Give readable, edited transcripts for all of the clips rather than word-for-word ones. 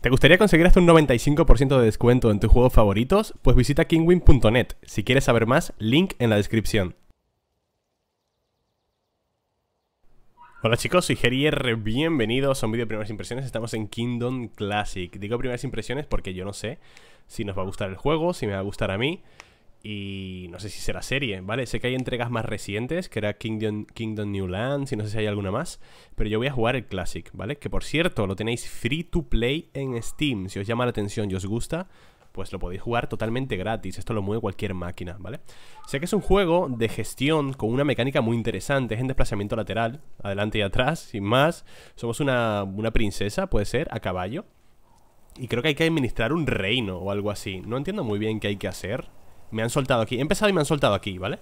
¿Te gustaría conseguir hasta un 95% de descuento en tus juegos favoritos? Pues visita kinwin.net. Si quieres saber más, link en la descripción. Hola chicos, soy Gerier, bienvenidos a un vídeo de primeras impresiones. Estamos en Kingdom Classic. Digo primeras impresiones porque yo no sé si nos va a gustar el juego, si me va a gustar a mí. Y no sé si será serie, ¿vale? Sé que hay entregas más recientes, que era Kingdom New Lands, y no sé si hay alguna más. Pero yo voy a jugar el Classic, ¿vale? Que por cierto, lo tenéis free to play en Steam. Si os llama la atención y os gusta, pues lo podéis jugar totalmente gratis. Esto lo mueve cualquier máquina, ¿vale? Sé que es un juego de gestión con una mecánica muy interesante. Es en desplazamiento lateral, adelante y atrás, sin más. Somos una princesa, puede ser, a caballo. Y creo que hay que administrar un reino o algo así. No entiendo muy bien qué hay que hacer. Me han soltado aquí, he empezado y me han soltado aquí, ¿vale?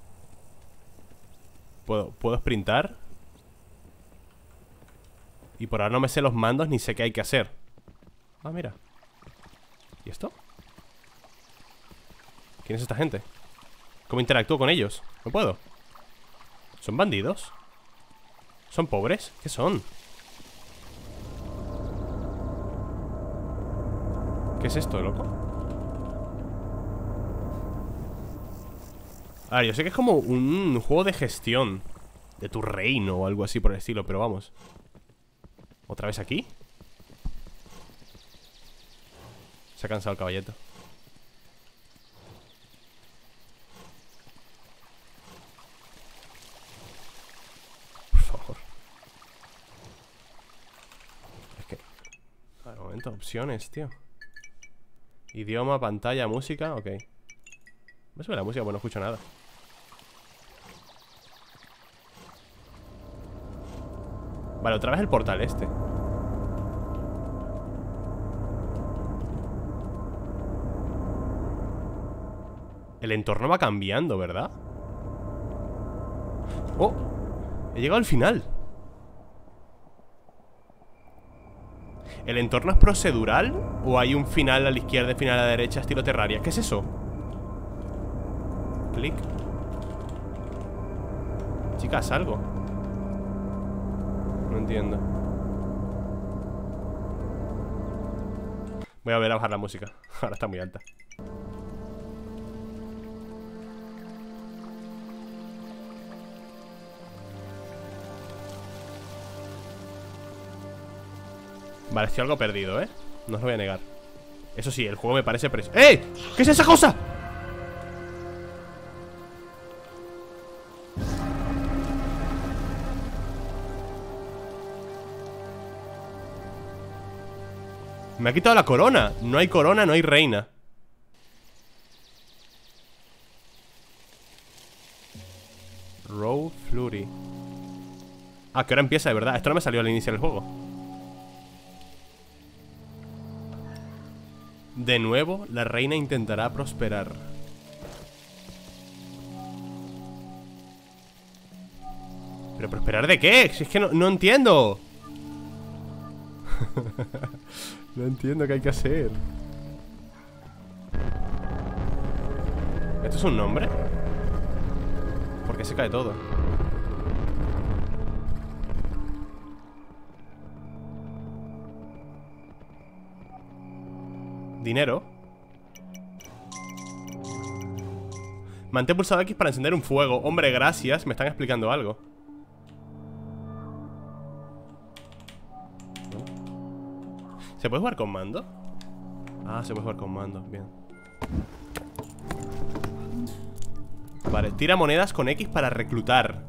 ¿Puedo sprintar? Y por ahora no me sé los mandos ni sé qué hay que hacer. Ah, mira. ¿Y esto? ¿Quién es esta gente? ¿Cómo interactúo con ellos? No puedo. ¿Son bandidos? ¿Son pobres? ¿Qué son? ¿Qué es esto, loco? A ver, yo sé que es como un juego de gestión de tu reino o algo así por el estilo, pero vamos. ¿Otra vez aquí? Se ha cansado el caballito. Por favor. Es que... A ver, un momento, opciones, tío. Idioma, pantalla, música, ok. Me sube la música, pues no escucho nada. Vale, otra vez el portal este. El entorno va cambiando, ¿verdad? ¡Oh! He llegado al final. ¿El entorno es procedural? ¿O hay un final a la izquierda y final a la derecha estilo Terraria? ¿Qué es eso? Clic. Chicas, algo. No entiendo. Voy a volver a bajar la música. Ahora está muy alta. Vale, estoy algo perdido, ¿eh? No os lo voy a negar. Eso sí, el juego me parece precioso. ¡Eh! ¿Qué es esa cosa? Me ha quitado la corona. No hay corona, no hay reina. Row Flurry. Ah, que ahora empieza de verdad. Esto no me salió al inicio del juego. De nuevo, la reina intentará prosperar. ¿Pero prosperar de qué? Si es que no entiendo. No entiendo qué hay que hacer. ¿Esto es un nombre? ¿Por qué se cae todo? Dinero. Mantén pulsado X para encender un fuego. Hombre, gracias, me están explicando algo. ¿Se puede jugar con mando? Ah, se puede jugar con mando, bien. Vale, tira monedas con X para reclutar.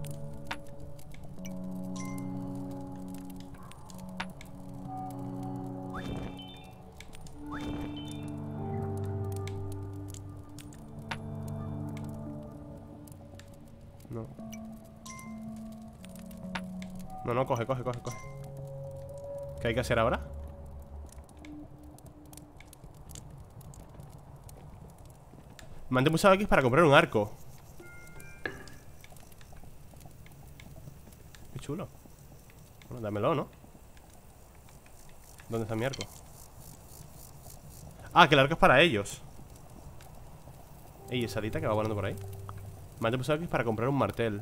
No. No, coge. ¿Qué hay que hacer ahora? Mantén pulsado X para comprar un arco. Qué chulo. Bueno, dámelo, ¿no? ¿Dónde está mi arco? Ah, que el arco es para ellos. Ey, esa alita que va volando por ahí. Mantén pulsado X para comprar un martel.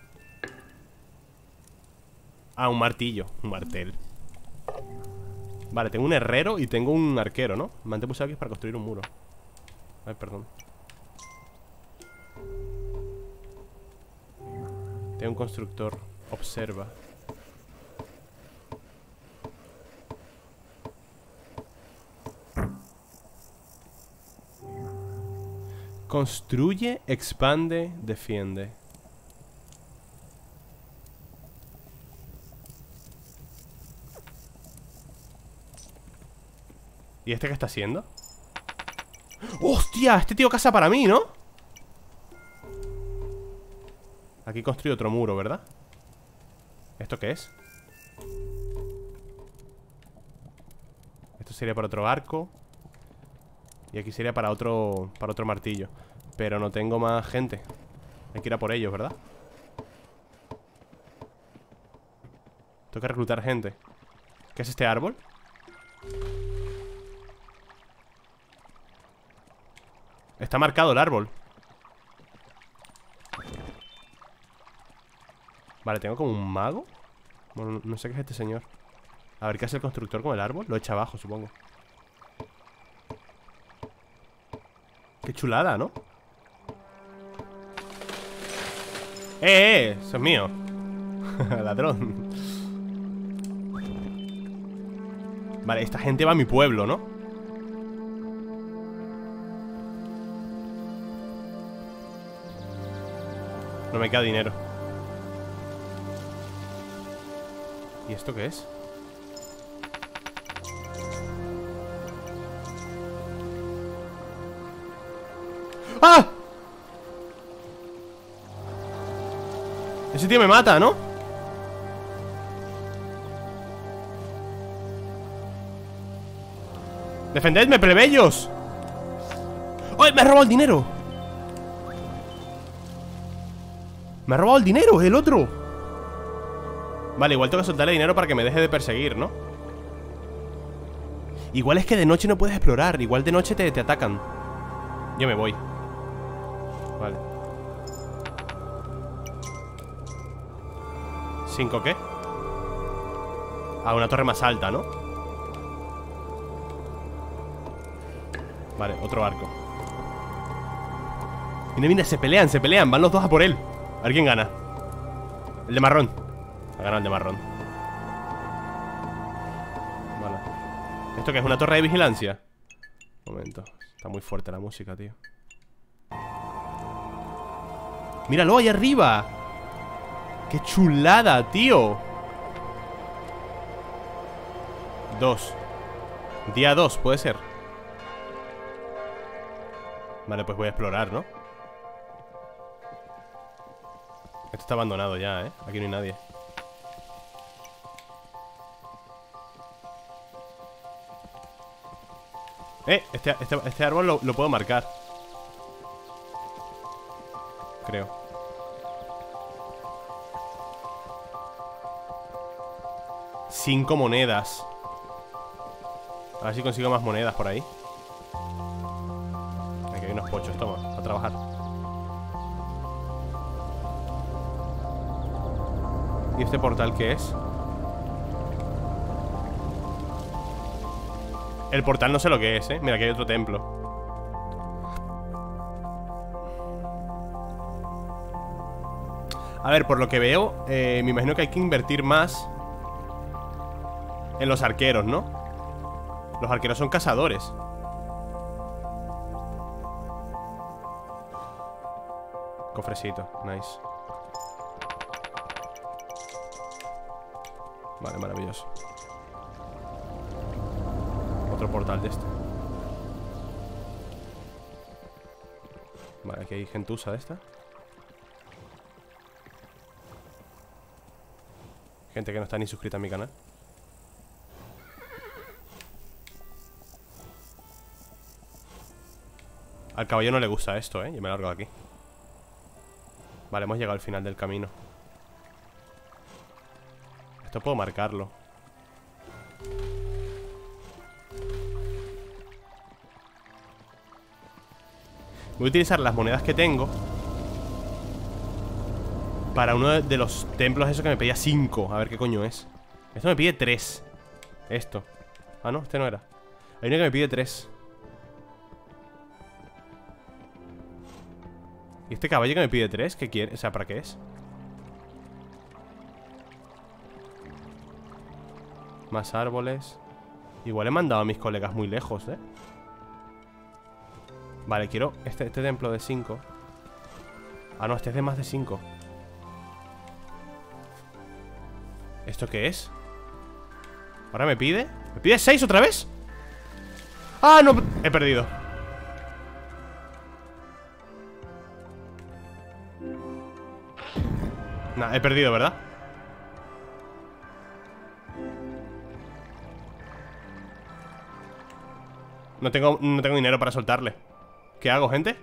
Ah, un martillo, un martel. Vale, tengo un herrero y tengo un arquero, ¿no? Mantén pulsado X para construir un muro. Ay, perdón. Tengo un constructor. Observa. Construye, expande, defiende. ¿Y este qué está haciendo? ¡Hostia! Este tío casa para mí, ¿no? Aquí construye otro muro, ¿verdad? ¿Esto qué es? Esto sería para otro arco. Y aquí sería para otro martillo. Pero no tengo más gente. Hay que ir a por ellos, ¿verdad? Tengo que reclutar gente. ¿Qué es este árbol? Está marcado el árbol. Vale, tengo como un mago. Bueno, no sé qué es este señor. A ver, ¿qué hace el constructor con el árbol? Lo echa abajo, supongo. Qué chulada, ¿no? Eso es mío. Ladrón. Vale, esta gente va a mi pueblo, ¿no? No me queda dinero. ¿Y esto qué es? ¡Ah! Ese tío me mata, ¿no? ¡Defendedme, plebeyos! ¡Ay, me ha robado el dinero! Me ha robado el dinero, el otro. Vale, igual tengo que soltarle dinero para que me deje de perseguir, ¿no? Igual es que de noche no puedes explorar. Igual de noche te atacan. Yo me voy. Vale. ¿5 qué? Ah, una torre más alta, ¿no? Vale, otro arco. Mira, mira, se pelean. Van los dos a por él. A ver quién gana. El de marrón. Ha ganado el de marrón. Vale. ¿Esto qué es? ¿Una torre de vigilancia? Un momento. Está muy fuerte la música, tío. ¡Míralo ahí arriba! ¡Qué chulada, tío! 2. Día 2, puede ser. Vale, pues voy a explorar, ¿no? Esto está abandonado ya, ¿eh? Aquí no hay nadie. Este árbol lo puedo marcar. Creo. Cinco monedas. A ver si consigo más monedas por ahí. Aquí hay unos pochos, toma, a trabajar. ¿Y este portal qué es? El portal no sé lo que es, ¿eh? Mira, aquí hay otro templo. A ver, por lo que veo, me imagino que hay que invertir más en los arqueros, ¿no? Los arqueros son cazadores. Cofrecito, nice. Vale, maravilloso. Otro portal de este. Vale, aquí hay gentuza de esta. Gente que no está ni suscrita a mi canal. Al caballo no le gusta esto, Yo me largo de aquí. Vale, hemos llegado al final del camino. Esto puedo marcarlo. Voy a utilizar las monedas que tengo para uno de los templos, eso que me pedía 5. A ver qué coño es. Esto me pide 3. Esto. Ah, no, este no era. Hay uno que me pide 3. ¿Y este caballo que me pide 3? ¿Qué quiere? O sea, ¿para qué es? Más árboles. Igual he mandado a mis colegas muy lejos, ¿eh? Vale, quiero este templo de 5. Ah, no, este es de más de 5. ¿Esto qué es? ¿Ahora me pide? ¿Me pide 6 otra vez? ¡Ah, no! He perdido. Nah, he perdido, ¿verdad? No tengo dinero para soltarle. ¿Qué hago, gente?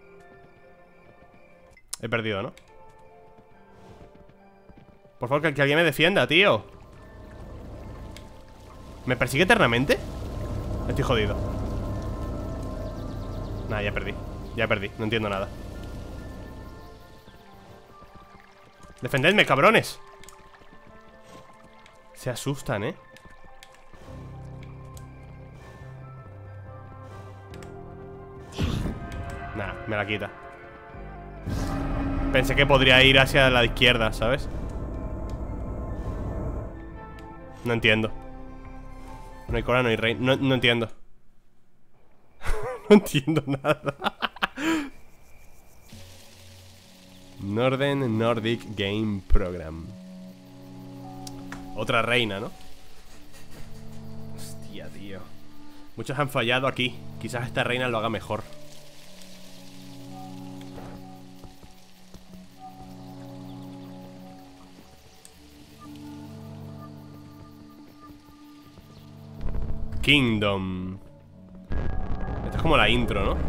He perdido, ¿no? Por favor, que alguien me defienda, tío. ¿Me persigue eternamente? Estoy jodido. Nah, ya perdí. Ya perdí, no entiendo nada. Defendedme, cabrones. Se asustan, ¿eh? Nah, me la quita. Pensé que podría ir hacia la izquierda, ¿sabes? No entiendo. No hay Cora, no hay rey. No entiendo. No entiendo nada. Northern Nordic Game Program. Otra reina, ¿no? Hostia, tío. Muchos han fallado aquí. Quizás esta reina lo haga mejor. Kingdom. Esta es como la intro, ¿no?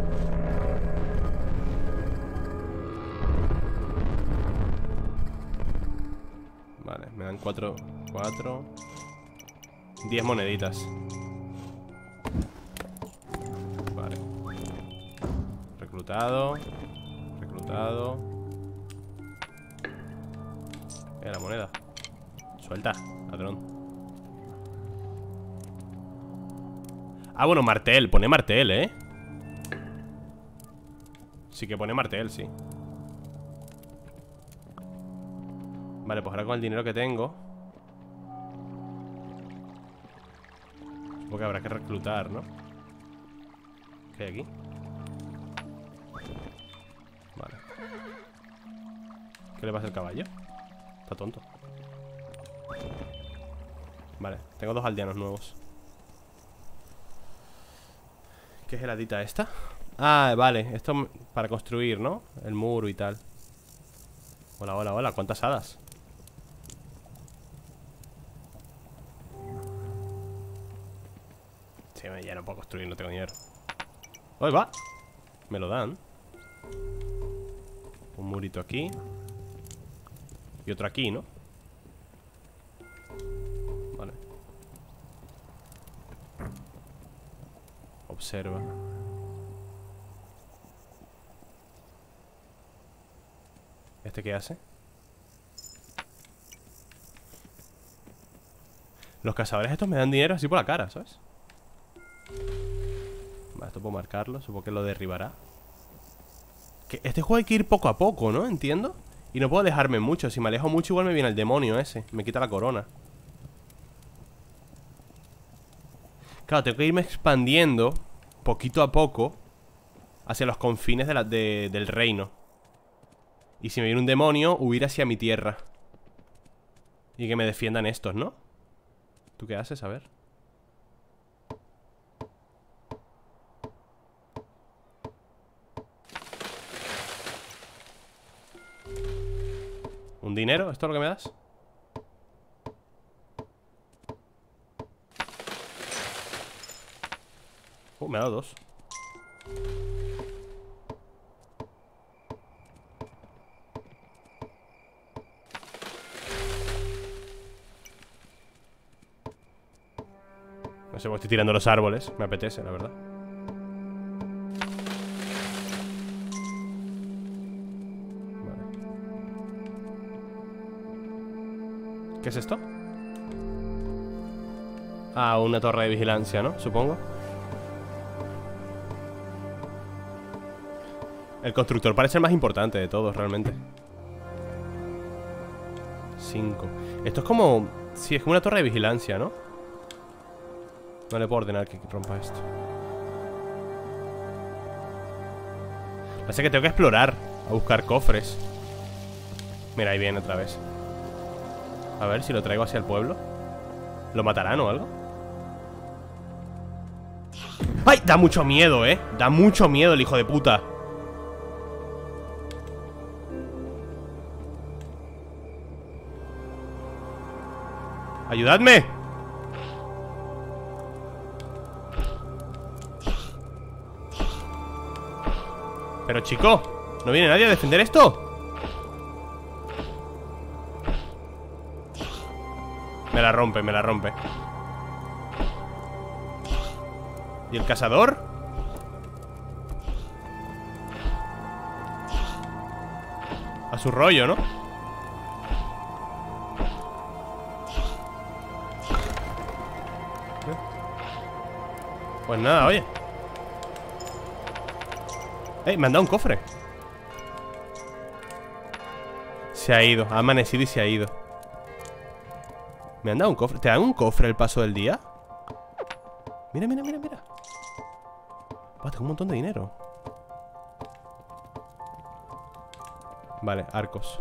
Vale, me dan 4 10 moneditas. Vale. Reclutado. Reclutado. La moneda. Suelta, ladrón. Ah, bueno, martel, pone martel, ¿eh? Sí que pone martel, sí. Vale, pues ahora con el dinero que tengo supongo que habrá que reclutar, ¿no? ¿Qué hay aquí? Vale. ¿Qué le pasa al caballo? Está tonto. Vale, tengo 2 aldeanos nuevos. ¿Qué es heladita esta? Ah, vale, esto para construir, ¿no? El muro y tal. Hola, hola, hola, ¿cuántas hadas? Sí, ya no puedo construir, no tengo dinero. ¡Ahí va! Me lo dan. Un murito aquí. Y otro aquí, ¿no? Vale. Observa. ¿Este qué hace? Los cazadores estos me dan dinero así por la cara, ¿sabes? Vale, esto puedo marcarlo. Supongo que lo derribará. Que este juego hay que ir poco a poco, ¿no? Entiendo. Y no puedo alejarme mucho. Si me alejo mucho igual me viene el demonio ese. Me quita la corona. Claro, tengo que irme expandiendo poquito a poco hacia los confines del reino. Y si me viene un demonio, huir hacia mi tierra. Y que me defiendan estos, ¿no? ¿Tú qué haces? A ver. ¿Un dinero? ¿Esto es lo que me das? Me ha dado 2. No sé, estoy tirando los árboles. Me apetece, la verdad. Vale. ¿Qué es esto? a una torre de vigilancia, ¿no? Supongo. El constructor parece el más importante de todos, realmente. 5. Esto es como... Sí, es como una torre de vigilancia, ¿no? No le puedo ordenar que rompa esto. Pasa que tengo que explorar, a buscar cofres. Mira, ahí viene otra vez. A ver si lo traigo hacia el pueblo. ¿Lo matarán o algo? ¡Ay! Da mucho miedo, ¿eh? Da mucho miedo el hijo de puta. ¡Ayudadme! Pero chico, ¿no viene nadie a defender esto? Me la rompe, me la rompe. ¿Y el cazador? A su rollo, ¿no? Pues nada, oye. Me han dado un cofre. Se ha ido, ha amanecido y se ha ido. Me han dado un cofre. ¿Te dan un cofre el paso del día? Mira, mira, mira, mira. Tengo un montón de dinero. Vale, arcos.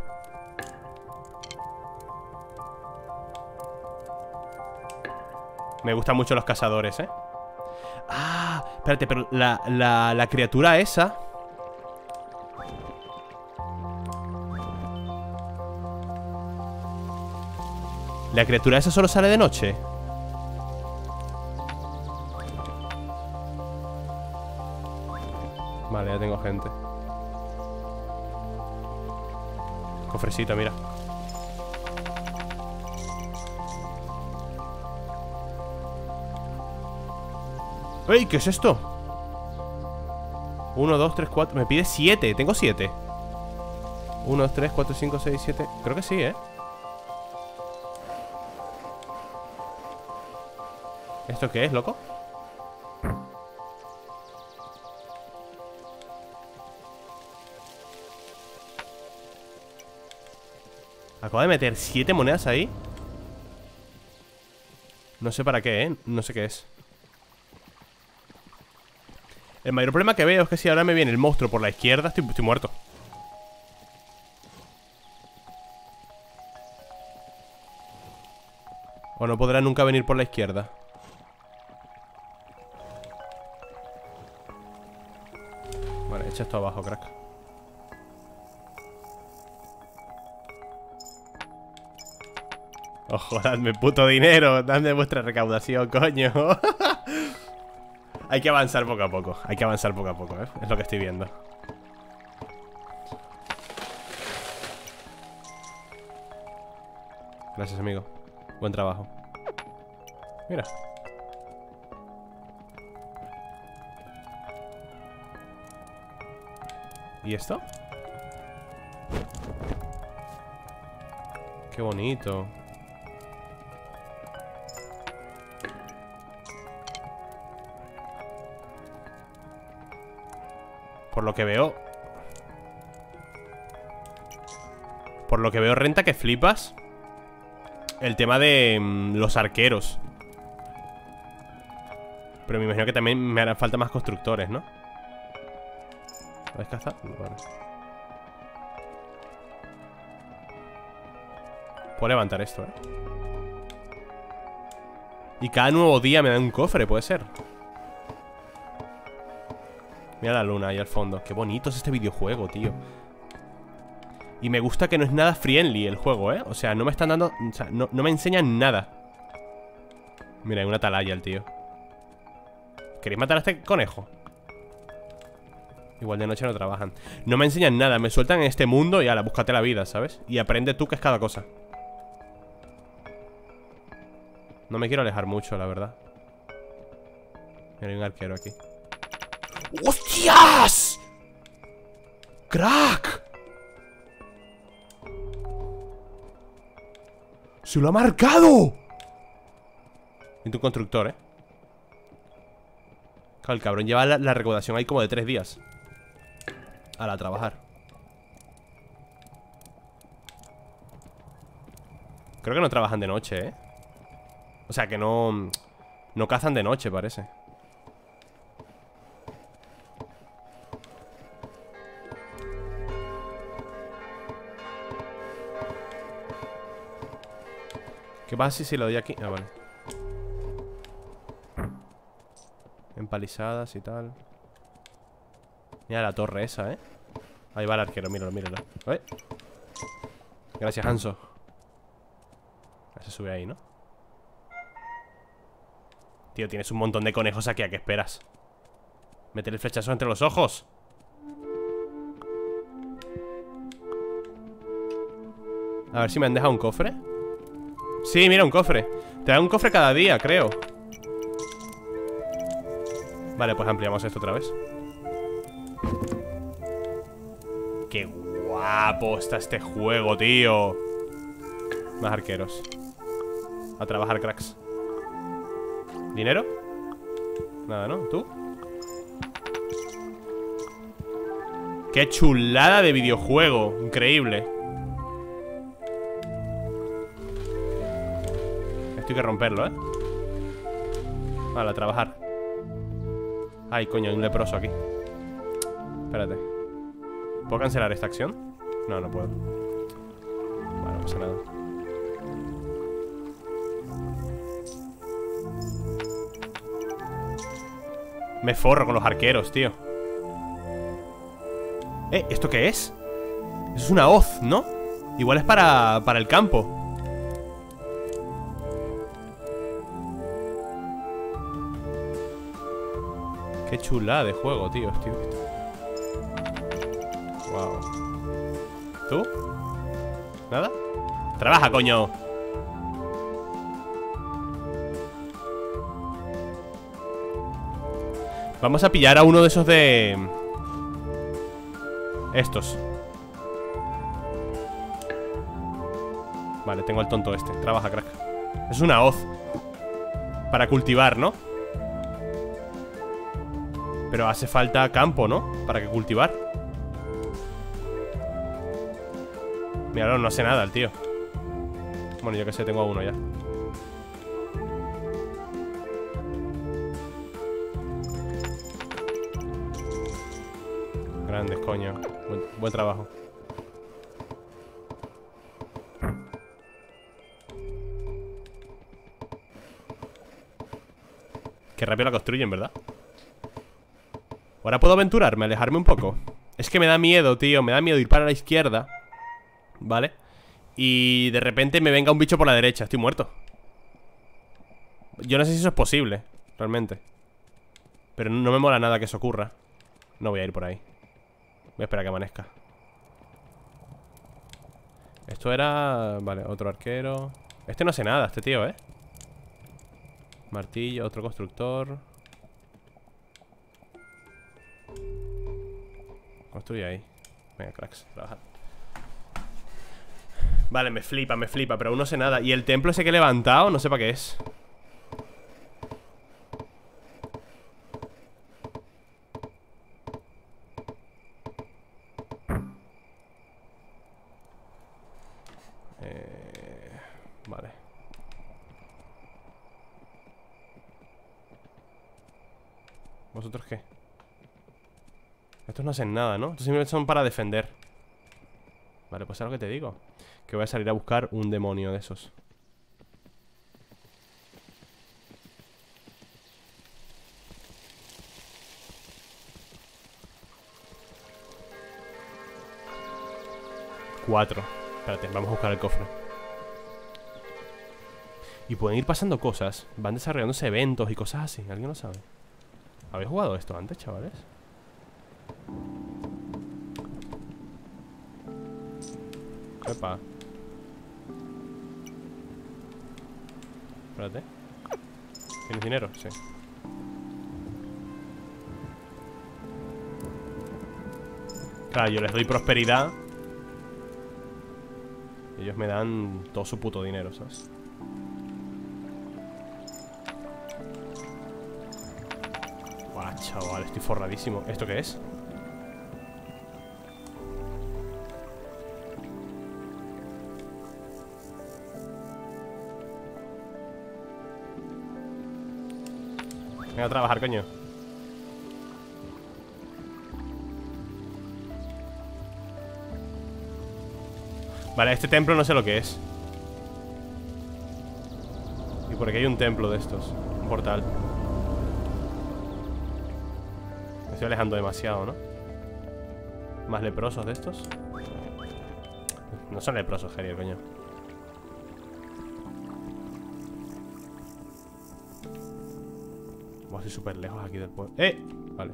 Me gustan mucho los cazadores, ¿eh? Ah, espérate, pero la criatura esa... ¿La criatura esa solo sale de noche? Vale, ya tengo gente. Cofrecito, mira. ¡Ey! ¿Qué es esto? 1, 2, 3, 4. Me pide 7. Tengo 7. 1, 2, 3, 4, 5, 6, 7. Creo que sí, ¿eh? ¿Esto qué es, loco? Acabo de meter 7 monedas ahí. No sé para qué, ¿eh? No sé qué es. El mayor problema que veo es que si ahora me viene el monstruo por la izquierda, estoy muerto. O no podrá nunca venir por la izquierda. Vale, echa esto abajo, crack. Ojo, dadme puto dinero. Dadme vuestra recaudación, coño. Hay que avanzar poco a poco. Hay que avanzar poco a poco, ¿eh? Es lo que estoy viendo. Gracias, amigo. Buen trabajo. Mira. ¿Y esto? Qué bonito. Por lo que veo... Por lo que veo renta que flipas el tema de los arqueros. Pero me imagino que también me harán falta más constructores, ¿no? ¿Puedes cazar? Vale. Puedo levantar esto, ¿eh? Y cada nuevo día me da un cofre, puede ser. Mira la luna ahí al fondo. Qué bonito es este videojuego, tío. Y me gusta que no es nada friendly el juego, ¿eh? O sea, no me están dando... O sea, no me enseñan nada. Mira, hay una atalaya el tío. ¿Queréis matar a este conejo? Igual de noche no trabajan. No me enseñan nada, me sueltan en este mundo y ala, búscate la vida, ¿sabes? Y aprende tú qué es cada cosa. No me quiero alejar mucho, la verdad. Mira, hay un arquero aquí. ¡Hostias! ¡Crack! ¡Se lo ha marcado! Necesito un constructor, Claro, el cabrón lleva la recaudación ahí como de 3 días. A trabajar. Creo que no trabajan de noche, O sea, que no cazan de noche, parece. ¿Qué pasa si lo doy aquí? Ah, vale. Empalizadas y tal. Mira la torre esa, Ahí va el arquero, míralo, míralo. Gracias, Hanso. Se sube ahí, ¿no? Tío, tienes un montón de conejos aquí. ¿A qué esperas? Métele el flechazo entre los ojos. A ver si me han dejado un cofre. Sí, mira, un cofre. Te da un cofre cada día, creo. Vale, pues ampliamos esto otra vez. Qué guapo está este juego, tío. Más arqueros. A trabajar, cracks. ¿Dinero? Nada, ¿no? ¿Tú? ¡Qué chulada de videojuego! Increíble. Esto hay que romperlo, Vale, a trabajar. Ay, coño, hay un leproso aquí. Espérate. ¿Puedo cancelar esta acción? No, no puedo. Vale, no pasa nada. Me forro con los arqueros, tío. ¿Esto qué es? Eso es una hoz, ¿no? Igual es para el campo. Qué chulada de juego, tío. Wow. ¿Tú? ¿Nada? ¡Trabaja, coño! Vamos a pillar a uno de esos de... estos. Vale, tengo al tonto este. Trabaja, crack. Es una hoz para cultivar, ¿no? Pero hace falta campo, ¿no? Para que cultivar. Mira, no hace nada el tío. Bueno, yo que sé, tengo a uno ya. Grandes, coño. Buen trabajo. Qué rápido la construyen, ¿verdad? Ahora puedo aventurarme, alejarme un poco. Es que me da miedo, tío. Me da miedo ir para la izquierda, ¿vale? Y de repente me venga un bicho por la derecha. Estoy muerto. Yo no sé si eso es posible, realmente. Pero no me mola nada que eso ocurra. No voy a ir por ahí. Voy a esperar a que amanezca. Esto era... Vale, otro arquero. Este no hace nada, este tío, Martillo, otro constructor. Construye ahí. Venga, cracks, trabajad. Vale, me flipa, pero aún no sé nada. Y el templo ese que he levantado, no sé para qué es. Vale. ¿Vosotros qué? Estos no hacen nada, ¿no? Estos simplemente son para defender. Vale, pues es lo que te digo. Que voy a salir a buscar un demonio de esos. Cuatro. Espérate, vamos a buscar el cofre. Y pueden ir pasando cosas. Van desarrollándose eventos y cosas así. ¿Alguien lo sabe? ¿Habéis jugado esto antes, chavales? Epa. Espérate. ¿Tienes dinero? Sí. Claro, yo les doy prosperidad. Y ellos me dan todo su puto dinero, ¿sabes? Chaval, estoy forradísimo. ¿Esto qué es? Venga a trabajar, coño. Vale, este templo no sé lo que es. Y por aquí hay un templo de estos. Un portal. Me estoy alejando demasiado, ¿no? Más leprosos de estos. No son leprosos, Geriel, coño. Estoy súper lejos aquí del pueblo. Vale.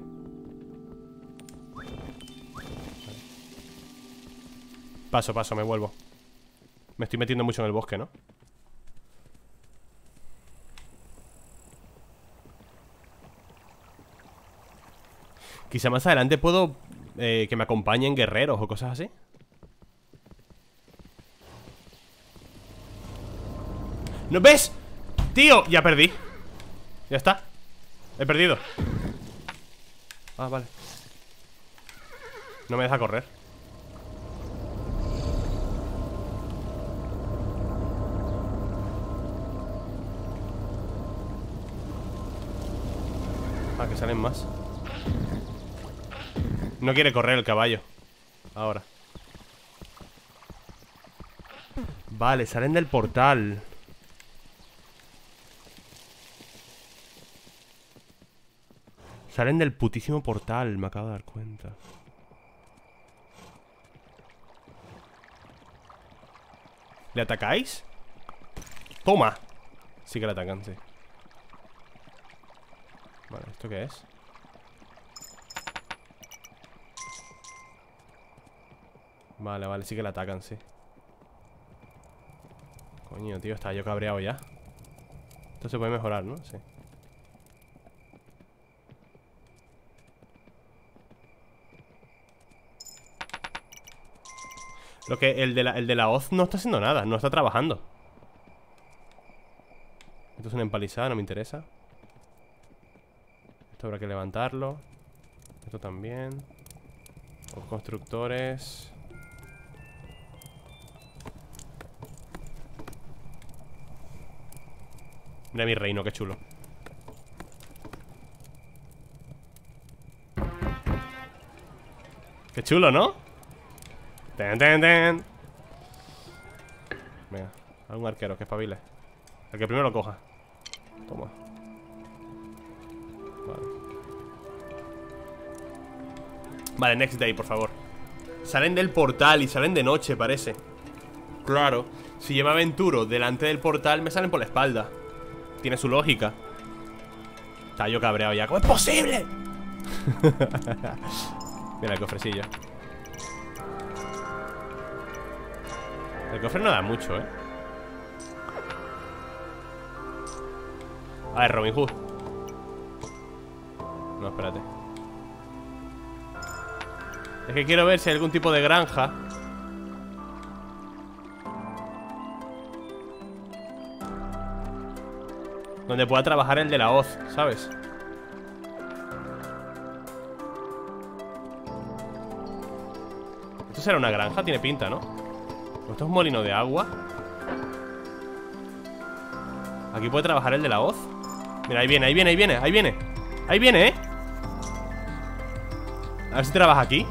Paso, paso, me vuelvo. Me estoy metiendo mucho en el bosque, ¿no? Quizá más adelante puedo que me acompañen guerreros o cosas así. ¿No ves? ¡Tío! Ya perdí. Ya está. He perdido. Ah, vale. No me deja correr. Ah, que salen más. No quiere correr el caballo. Ahora. Vale, salen del portal. Salen del putísimo portal, me acabo de dar cuenta. ¿Le atacáis? ¡Toma! Sí que le atacan, sí. Vale, ¿esto qué es? Vale, vale, sí que le atacan, sí. Coño, tío, estaba yo cabreado ya. Esto se puede mejorar, ¿no? Sí. Lo que el de la hoz no está haciendo nada, no está trabajando. Esto es una empalizada, no me interesa. Esto habrá que levantarlo. Esto también. Los constructores. Mira mi reino, qué chulo. Qué chulo, ¿no? Ten, ten, ten. Venga, algún arquero que espabile. El que primero lo coja. Toma. Vale. Vale, next day, por favor. Salen del portal y salen de noche, parece. Claro. Si yo me aventuro delante del portal, me salen por la espalda. Tiene su lógica. Está yo cabreado ya. ¿Cómo es posible? Mira el cofrecillo. El cofre no da mucho, ¿eh? A ver, Robin Hood. No, espérate. Es que quiero ver si hay algún tipo de granja donde pueda trabajar el de la hoz, ¿sabes? ¿Esto será una granja? Tiene pinta, ¿no? ¿Esto es un molino de agua? Aquí puede trabajar el de la hoz. Mira, ahí viene, ahí viene, ahí viene, ahí viene. Ahí viene, ¿eh? A ver si trabaja aquí.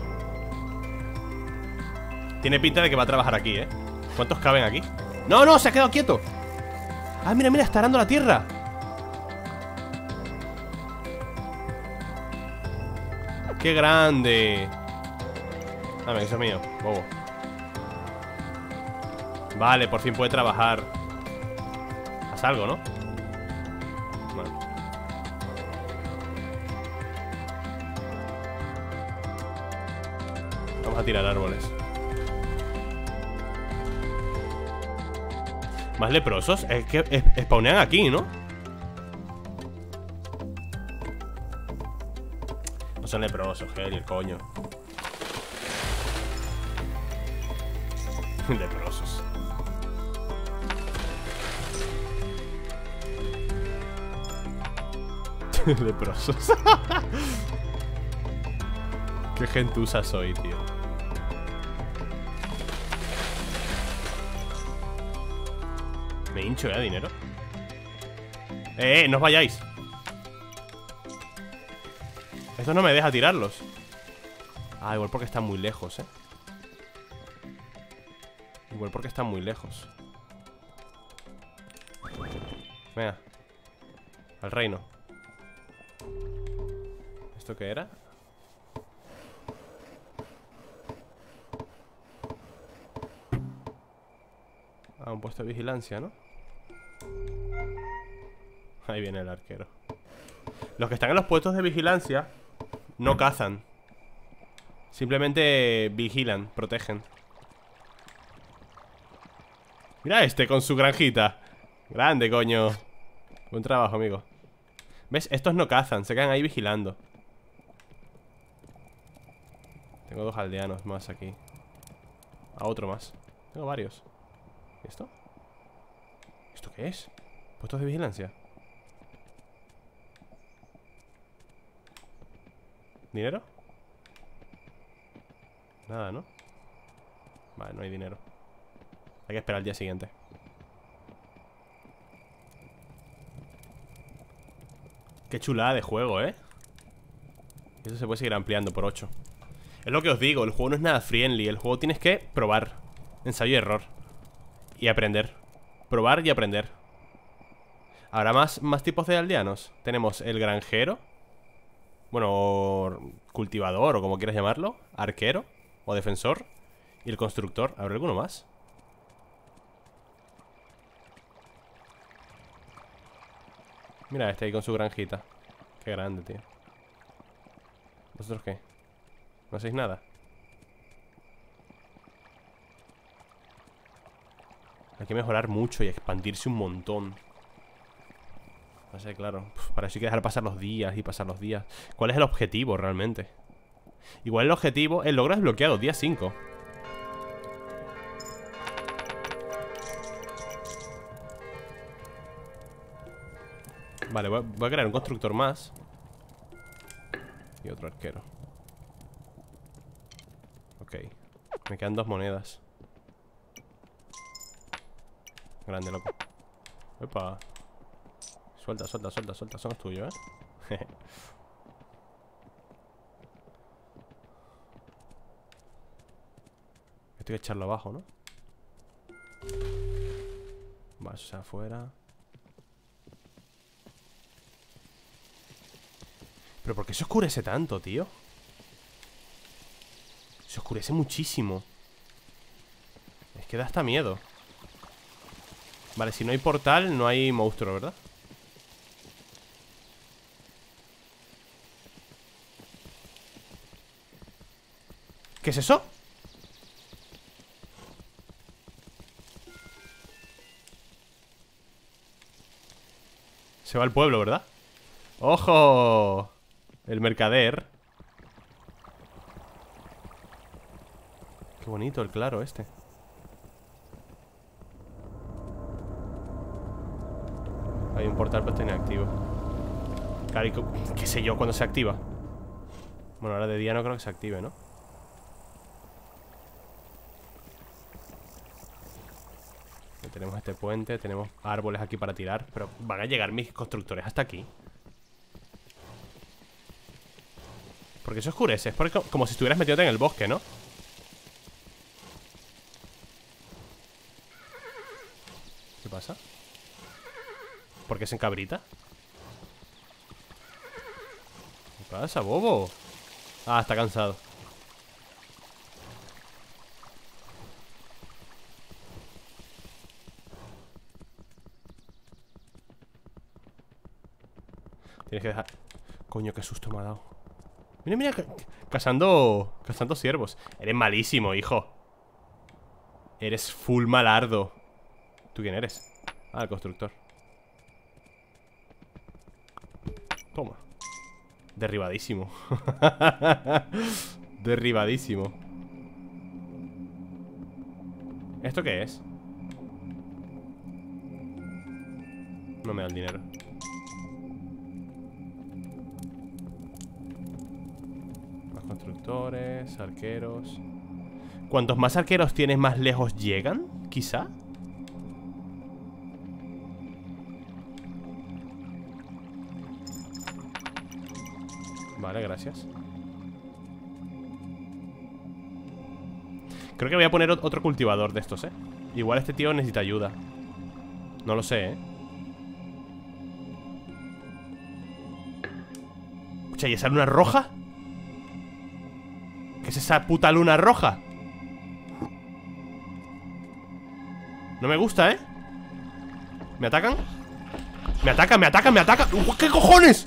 Tiene pinta de que va a trabajar aquí, ¿eh? ¿Cuántos caben aquí? ¡No, no! ¡Se ha quedado quieto! ¡Ah, mira, mira! ¡Está arando la tierra! ¡Qué grande! Dame, que eso es mío, bobo. Vale, por fin puede trabajar. Haz algo, ¿no? Bueno. Vamos a tirar árboles. ¿Más leprosos? Es que spawnean aquí, ¿no? No son leprosos, Geriel, coño. Leprosos. Leprosos. Qué gentuza soy, tío. Me hincho ya dinero. No os vayáis. Esto no me deja tirarlos. Ah, igual porque están muy lejos, Igual porque están muy lejos. Venga. Al reino. ¿Esto qué era? Ah, un puesto de vigilancia, ¿no? Ahí viene el arquero. Los que están en los puestos de vigilancia no cazan. Simplemente vigilan, protegen. Mira este con su granjita. Grande, coño. Buen trabajo, amigo. ¿Ves? Estos no cazan, se quedan ahí vigilando. Tengo 2 aldeanos más aquí. A otro más. Tengo varios. ¿Y esto? ¿Esto qué es? ¿Puestos de vigilancia? ¿Dinero? Nada, ¿no? Vale, no hay dinero. Hay que esperar al día siguiente. Qué chulada de juego, ¿eh? Eso se puede seguir ampliando por 8. Es lo que os digo, el juego no es nada friendly. El juego tienes que probar. Ensayo y error. Y aprender. Probar y aprender. ¿Habrá más tipos de aldeanos? Tenemos el granjero. Bueno, cultivador o como quieras llamarlo. Arquero o defensor. Y el constructor. ¿Habrá alguno más? Mira este ahí con su granjita. Qué grande, tío. ¿Vosotros qué? ¿No hacéis nada? Hay que mejorar mucho y expandirse un montón. No sé, claro. Para eso hay que dejar pasar los días y pasar los días. ¿Cuál es el objetivo realmente? Igual el objetivo... El logro desbloqueado, día 5. Vale, voy a crear un constructor más. Y otro arquero. Ok. Me quedan 2 monedas. Grande, loco. Epa. Suelta, suelta, suelta, suelta. Son los tuyos, ¿eh? Esto hay que echarlo abajo, ¿no? Vale, eso sea afuera. ¿Pero por qué se oscurece tanto, tío? Se oscurece muchísimo. Es que da hasta miedo. Vale, si no hay portal, no hay monstruo, ¿verdad? ¿Qué es eso? Se va al pueblo, ¿verdad? ¡Ojo! El mercader. Qué bonito el claro este. Hay un portal pero está inactivo. Claro, y qué sé yo cuándo se activa. Bueno, ahora de día no creo que se active, ¿no? Tenemos este puente, tenemos árboles aquí para tirar. Pero van a llegar mis constructores hasta aquí. Porque se oscurece, es porque, como si estuvieras metido en el bosque, ¿no? ¿Qué pasa? ¿Por qué se encabrita? ¿Qué pasa, bobo? Ah, está cansado. Tienes que dejar... Coño, qué susto me ha dado. Mira, mira, cazando ciervos. Eres malísimo, hijo. Eres full malardo. ¿Tú quién eres? Ah, el constructor. Toma. Derribadísimo. Derribadísimo. ¿Esto qué es? No me da el dinero. Constructores, arqueros. Cuantos más arqueros tienes, más lejos llegan, quizá. Vale, gracias. Creo que voy a poner otro cultivador de estos, Igual este tío necesita ayuda. No lo sé, Escucha, ¿y esa luna roja? ¿Qué es esa puta luna roja? No me gusta, ¿Me atacan? ¡Me atacan, me atacan, me atacan! ¿Qué cojones?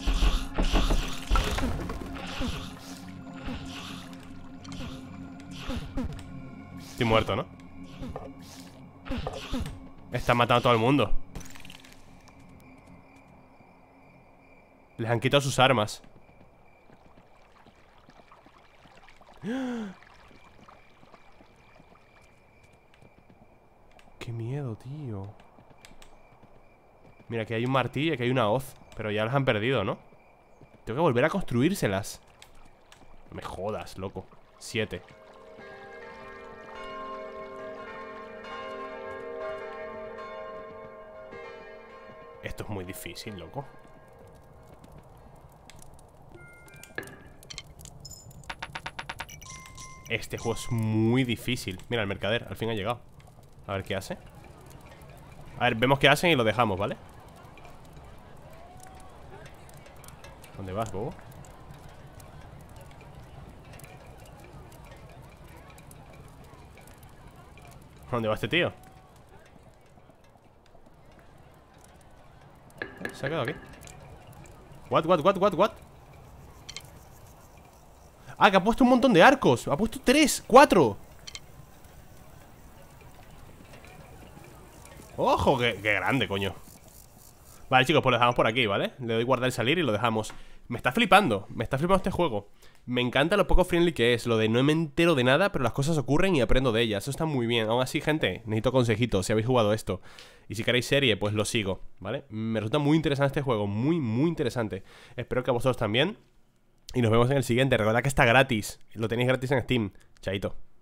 Estoy muerto, ¿no? Están matando a todo el mundo. Les han quitado sus armas. Qué miedo, tío. Mira, aquí hay un martillo y aquí hay una hoz. Pero ya las han perdido, ¿no? Tengo que volver a construírselas. No me jodas, loco. 7. Esto es muy difícil, loco. Este juego es muy difícil. Mira, el mercader, al fin ha llegado. A ver qué hace. A ver, vemos qué hacen y lo dejamos, ¿vale? ¿Dónde vas, bobo? ¿Dónde va este tío? Se ha quedado aquí. What? Ah, que ha puesto un montón de arcos. Ha puesto 3, 4. ¡Ojo! ¡Qué grande, coño! Vale, chicos, pues lo dejamos por aquí, ¿vale? Le doy guardar y salir y lo dejamos. Me está flipando este juego. Me encanta lo poco friendly que es. Lo de no me entero de nada, pero las cosas ocurren y aprendo de ellas. Eso está muy bien. Aún así, gente, necesito consejitos si habéis jugado esto. Y si queréis serie, pues lo sigo, ¿vale? Me resulta muy interesante este juego. Muy, muy interesante. Espero que a vosotros también. Y nos vemos en el siguiente. Recordad que está gratis. Lo tenéis gratis en Steam. Chaito.